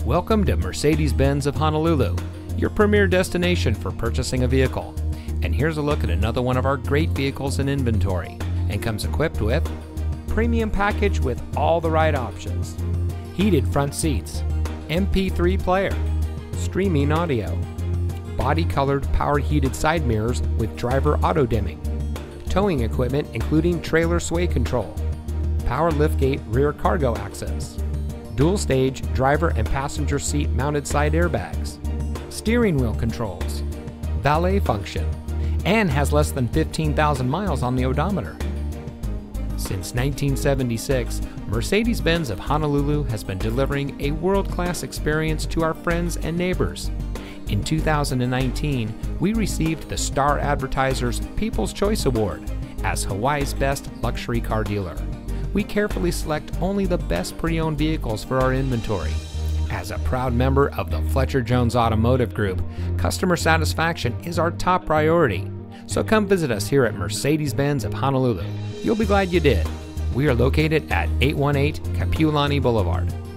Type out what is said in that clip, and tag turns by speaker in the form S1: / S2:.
S1: Welcome to Mercedes-Benz of Honolulu, your premier destination for purchasing a vehicle. And here's a look at another one of our great vehicles in inventory, and comes equipped with premium package with all the right options, heated front seats, MP3 player, streaming audio, body colored power heated side mirrors with driver auto dimming, towing equipment including trailer sway control, power liftgate rear cargo access, dual stage driver and passenger seat mounted side airbags, steering wheel controls, valet function, and has less than 15,000 miles on the odometer. Since 1976, Mercedes-Benz of Honolulu has been delivering a world-class experience to our friends and neighbors. In 2019, we received the Star Advertiser's People's Choice Award as Hawaii's best luxury car dealer. We carefully select only the best pre-owned vehicles for our inventory. As a proud member of the Fletcher Jones Automotive Group, customer satisfaction is our top priority. So come visit us here at Mercedes-Benz of Honolulu. You'll be glad you did. We are located at 818 Kapiolani Boulevard.